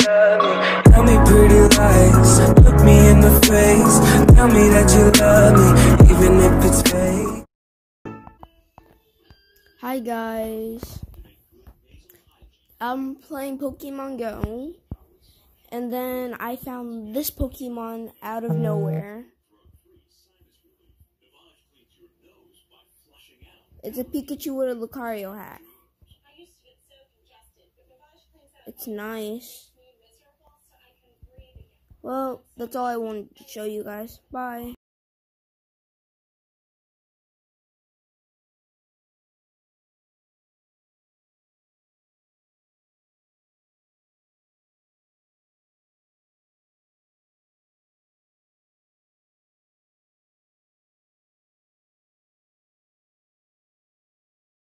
love me. Tell me pretty lies, look me in the face. Tell me that you love me, even if it's fake. Hi guys, I'm playing Pokemon Go, and then I found this Pokemon out of nowhere. It's a Pikachu with a Lucario hat. It's nice. Well, that's all I wanted to show you guys. Bye.